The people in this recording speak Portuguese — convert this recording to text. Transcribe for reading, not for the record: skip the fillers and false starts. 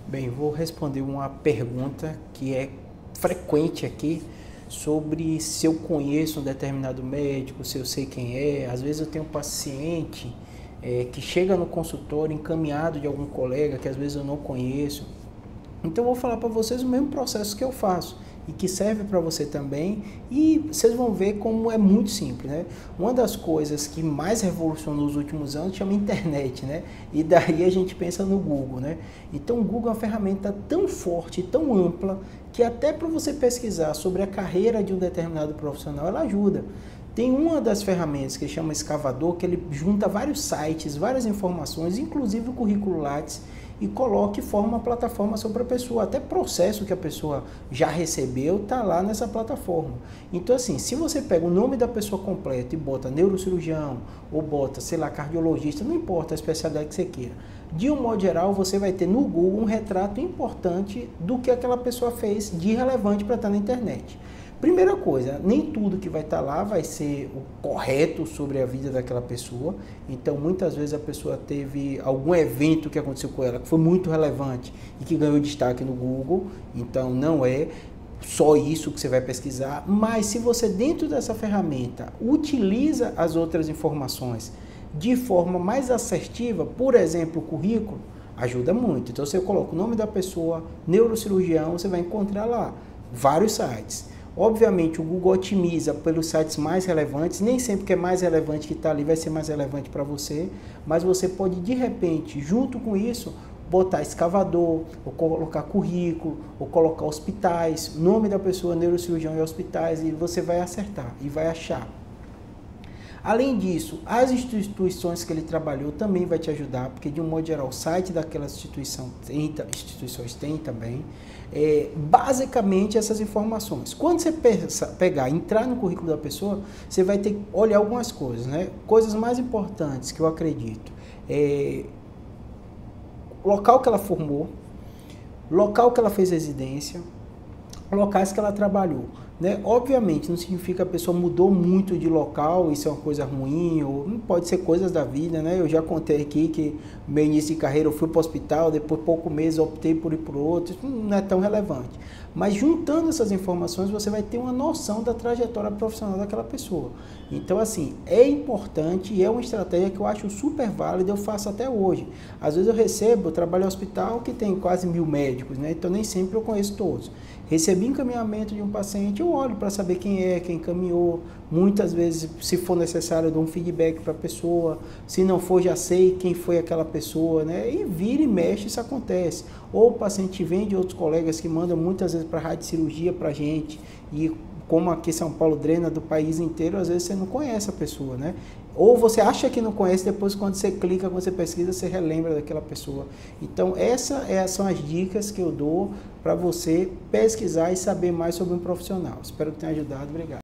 Bem, vou responder uma pergunta que é frequente aqui sobre se eu conheço um determinado médico, se eu sei quem é. Às vezes eu tenho um paciente que chega no consultório encaminhado de algum colega que às vezes eu não conheço. Então eu vou falar para vocês o mesmo processo que eu faço e que serve para você também, e vocês vão ver como é muito simples, né? Uma das coisas que mais revolucionou nos últimos anos chama internet, né? E daí a gente pensa no Google, né? Então o Google é uma ferramenta tão forte, tão ampla, que até para você pesquisar sobre a carreira de um determinado profissional, ela ajuda. Tem uma das ferramentas que chama Escavador, que ele junta vários sites, várias informações, inclusive o currículo Lattes, e coloca e forma uma plataforma sobre a pessoa. Até processo que a pessoa já recebeu está lá nessa plataforma. Então, assim, se você pega o nome da pessoa completa e bota neurocirurgião, ou bota, sei lá, cardiologista, não importa a especialidade que você queira, de um modo geral, você vai ter no Google um retrato importante do que aquela pessoa fez de relevante para estar na internet. Primeira coisa, nem tudo que vai estar lá vai ser o correto sobre a vida daquela pessoa. Então, muitas vezes a pessoa teve algum evento que aconteceu com ela que foi muito relevante e que ganhou destaque no Google. Então, não é só isso que você vai pesquisar. Mas se você, dentro dessa ferramenta, utiliza as outras informações de forma mais assertiva, por exemplo, o currículo, ajuda muito. Então, você coloca o nome da pessoa, neurocirurgião, você vai encontrar lá vários sites. Obviamente o Google otimiza pelos sites mais relevantes, nem sempre que é mais relevante que está ali vai ser mais relevante para você, mas você pode de repente, junto com isso, botar escavador, ou colocar currículo, ou colocar hospitais, nome da pessoa, neurocirurgião e hospitais, e você vai acertar e vai achar. Além disso, as instituições que ele trabalhou também vai te ajudar, porque de um modo geral o site daquela instituições tem também. Basicamente essas informações. Quando você pegar, entrar no currículo da pessoa, você vai ter que olhar algumas coisas, né? Coisas mais importantes que eu acredito. Local que ela formou, local que ela fez residência, locais que ela trabalhou. Né? Obviamente, não significa que a pessoa mudou muito de local, isso é uma coisa ruim, ou pode ser coisas da vida, né? Eu já contei aqui que no meu início de carreira eu fui para o hospital, depois de poucos meses eu optei por ir para outro, isso não é tão relevante. Mas juntando essas informações, você vai ter uma noção da trajetória profissional daquela pessoa. Então, assim, é importante e é uma estratégia que eu acho super válida, eu faço até hoje. Às vezes eu trabalho em hospital que tem quase 1000 médicos, né? Então nem sempre eu conheço todos. Recebi encaminhamento de um paciente, eu olho para saber quem é, quem encaminhou. Muitas vezes, se for necessário, eu dou um feedback para a pessoa. Se não for, já sei quem foi aquela pessoa, né? E vira e mexe, isso acontece. Ou o paciente vem de outros colegas que mandam muitas vezes para a rádio cirurgia para a gente. E como aqui São Paulo drena do país inteiro, às vezes você não conhece a pessoa, né? Ou você acha que não conhece, depois quando você clica, quando você pesquisa, você relembra daquela pessoa. Então, essas são as dicas que eu dou para você pesquisar e saber mais sobre um profissional. Espero que tenha ajudado. Obrigado.